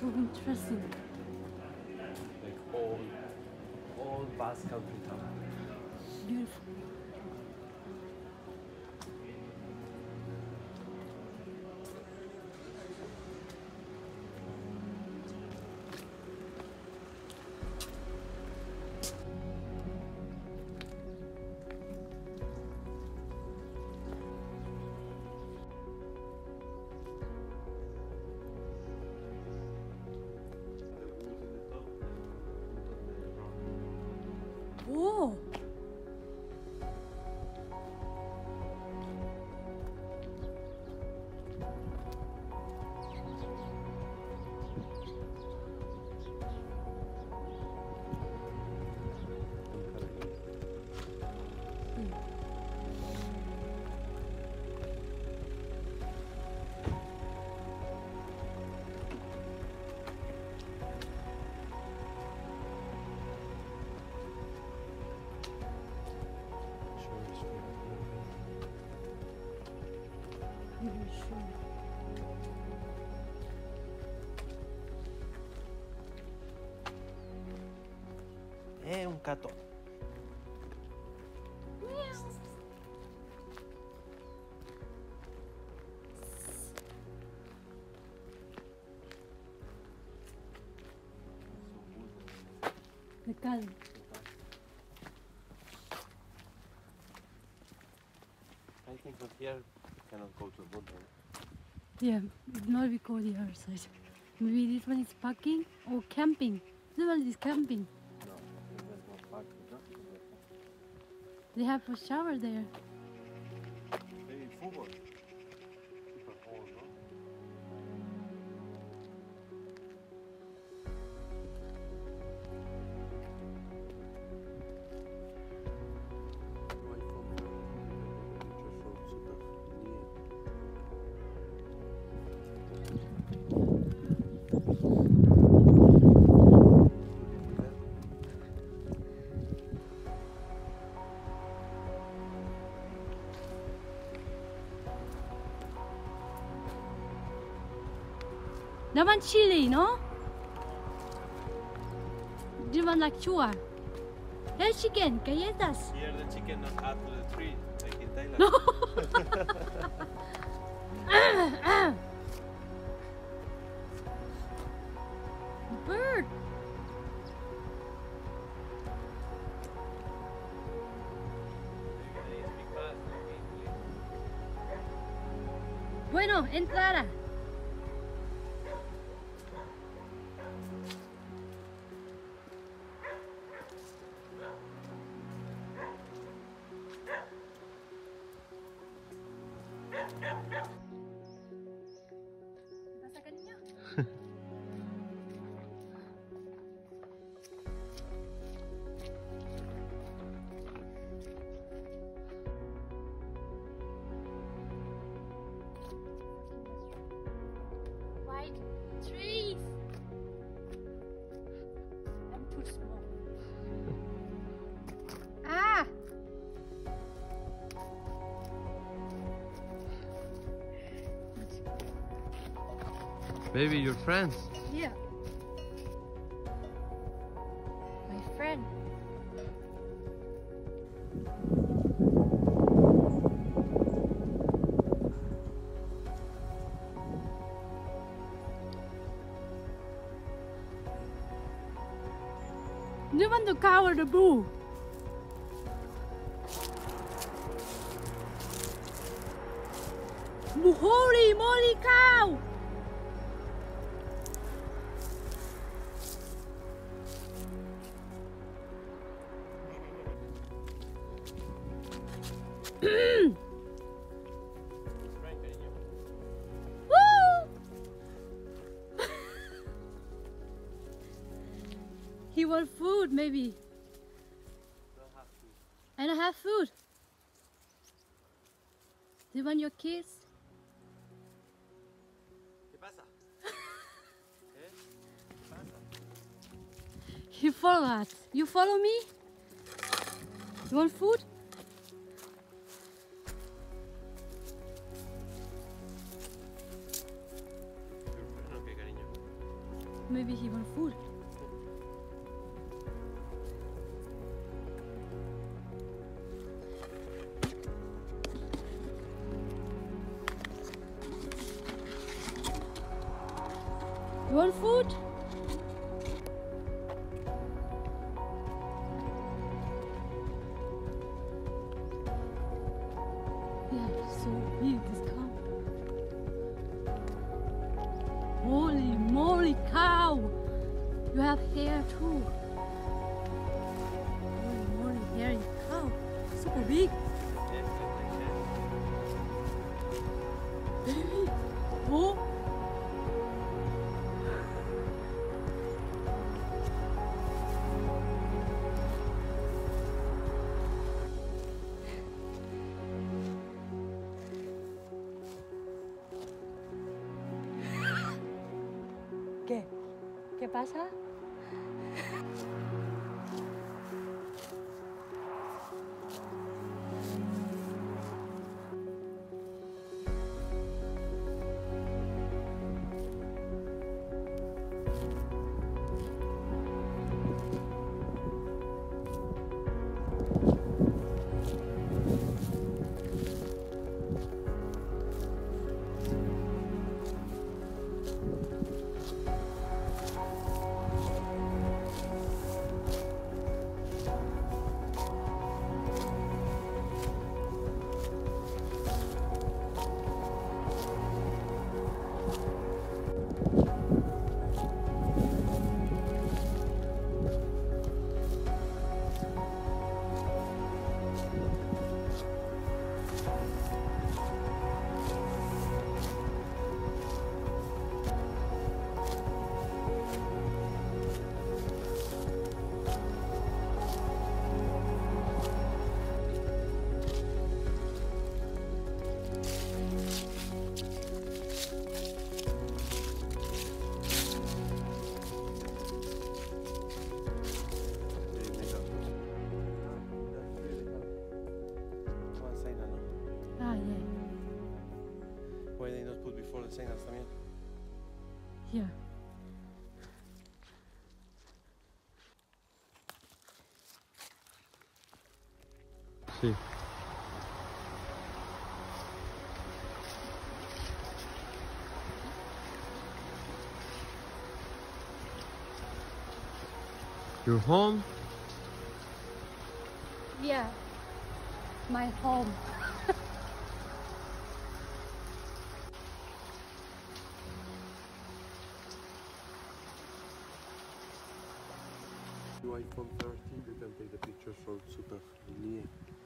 So interesting. Like all Basque Country town. Beautiful. Oh. È un gatto. The calm. I think from here cannot go to the mountain. Yeah, it might be called the other side. Maybe this one is parking or camping. This one is camping. No, there's no park. They have a shower there. Maybe fútbol. Super hall, no? That one chili, no? This one like chua. Hey chicken, galletas. Here the chicken not up to the tree, like in Thailand. No. Bird. Bueno, entrada. ¿Pasa, cariño? White trees. I'm too small. Ah! Maybe your friends. Yeah. My friend. You want to cover the bull. Holy moly cow! Woo! He want food, maybe. I don't have food. Do you want your kids? ¿Qué pasa? ¿Eh? ¿Qué pasa? He follow us. You follow me? You want food? ¿Qué cariño? Maybe he want food. You want food? Yeah, so big this cow. Holy moly cow! You have hair too. Holy moly hairy cow. Super big. Baby. Oh. ¿Qué? ¿Qué pasa? Ah, yeah. Why they not put before the signals también? Here. Sí. Your home? Yeah. My home. Your iPhone 13, you can take the pictures from super near.